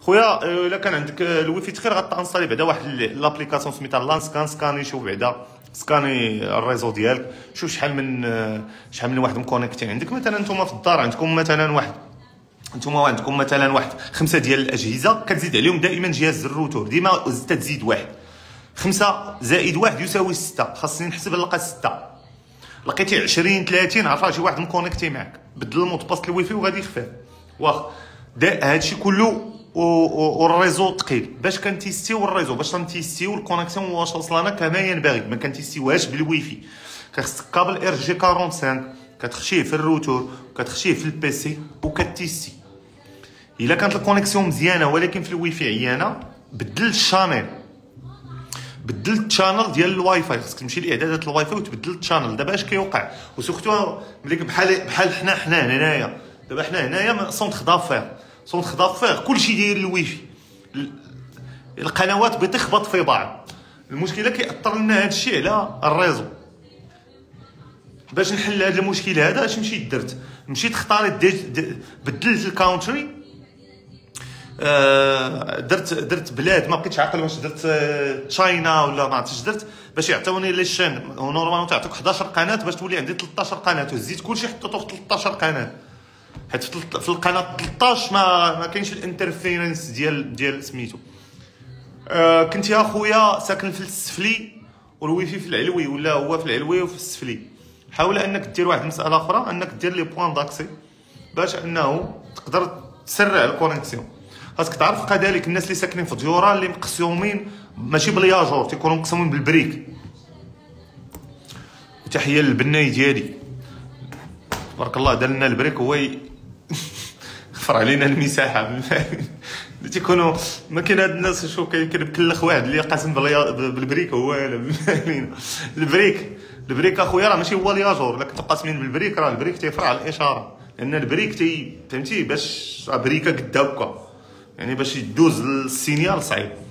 خويا الا كان عندك الويفي تخير غتانستالي بعدا واحد لابليكاسيون سميتها لان سكان. سكاني شوف بعدا سكاني الريزو ديالك، شوف شحال من واحد مكونيكتي عندك. مثلا نتوما في الدار عندكم مثلا واحد 5 ديال الاجهزه، كتزيد عليهم دائما جهاز الروتور، ديما تزيد واحد. 5 زائد 1 يساوي 6، خاصني نحسب نلقى 6. لقيتي 20 30 عرفت شي واحد مكونيكتي معاك، بدل المود باس الويفي وغادي يخفى. واخا هادشي كله والريزو ثقيل. باش كنتيستيو الريزو، باش نتيستيو الكونيكسيون واش وصلنا كما ينبغي، ما كنتيستيوهاش بالويفي. كخصك كابل ار جي 45 كتخشيه في الروتور، كتخشيه في البيسي وكتيستي. الا كانت الكونيكسيون مزيانه ولكن في الويفي عيانه، بدل الشانيل، بدل الشانل ديال الواي فاي. خصك تمشي لاعدادات الواي فاي وتبدل الشانل. دابا اش كيوقع وسورتو ملي بحال حنا هنايا، دابا حنا هنايا سونتر دافير كلشي داير الويفي، القنوات بتخبط في بعض. المشكله كيأثر لنا هذا الشيء على الريزو. باش نحل هذا المشكل هذا اش مشيت درت؟ مشيت اختاريت بدلت الكاونتري، درت بلاد ما بقيتش عاقل واش درت تشاينا ولا ما عرفتش درت، باش يعطوني لي شين. نورمالمون تعطيك 11 قناه باش تولي عندي 13 قناه، وزيت كلشي حطيته في 13 قناه، حيت في القناه 13 ما كاينش الانترفيرنس ديال سميتو. كنت يا خويا ساكن في السفلي والويفي في العلوي، ولا هو في العلوي وفي السفلي. حاول انك دير واحد المساله اخرى، انك دير لي بوين داكسي باش انه تقدر تسرع الكونيكسيون. خاصك تعرف كذلك الناس اللي ساكنين في ديوران اللي مقسومين ماشي بالياجور، تيكونوا مقسومين بالبريك. وتحيه للبناي ديالي تبارك الله، دار لنا البريك هو خفر علينا المساحه. تيكونوا ما كاين هاد الناس شو كيبكلخ واحد اللي قاسم بالبريك هو البريك اخويا راه ماشي هو الياجور. الا كنتو قاسمين بالبريك راه البريك تيفرع على الاشاره، لان البريك فهمتي باش بريكه قد هكا، يعني باش يدوز السينيال صعيب.